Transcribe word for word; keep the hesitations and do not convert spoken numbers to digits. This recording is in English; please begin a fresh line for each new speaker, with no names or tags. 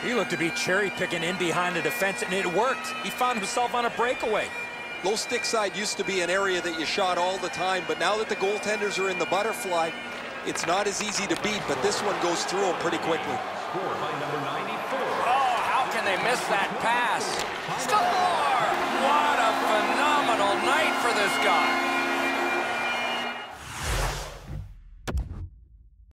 He looked to be cherry-picking in behind the defense, and it worked. He found himself on a breakaway.
Low stick side used to be an area that you shot all the time, but now that the goaltenders are in the butterfly, it's not as easy to beat, but this one goes through them pretty quickly.
Scored by number ninety-four.
Oh, how can they miss that pass? Score! What a phenomenal night for this guy.